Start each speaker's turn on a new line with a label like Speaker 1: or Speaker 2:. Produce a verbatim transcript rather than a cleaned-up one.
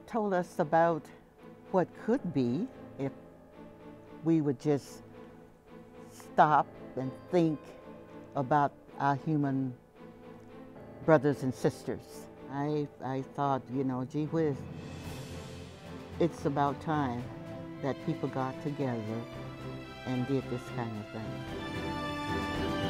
Speaker 1: it told us about what could be if we would just stop and think about our human brothers and sisters. I, I thought, you know, gee whiz, it's about time that people got together and did this kind of thing.